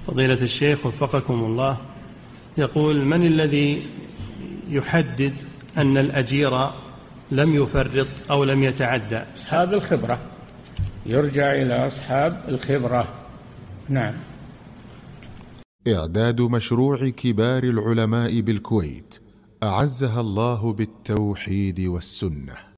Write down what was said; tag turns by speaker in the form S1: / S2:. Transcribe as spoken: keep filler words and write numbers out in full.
S1: فضيلة الشيخ وفقكم الله، يقول: من الذي يحدد أن الأجير لم يفرط أو لم يتعدى؟
S2: أصحاب الخبرة، يرجع إلى أصحاب الخبرة. نعم.
S3: إعداد مشروع كبار العلماء بالكويت أعزها الله بالتوحيد والسنة.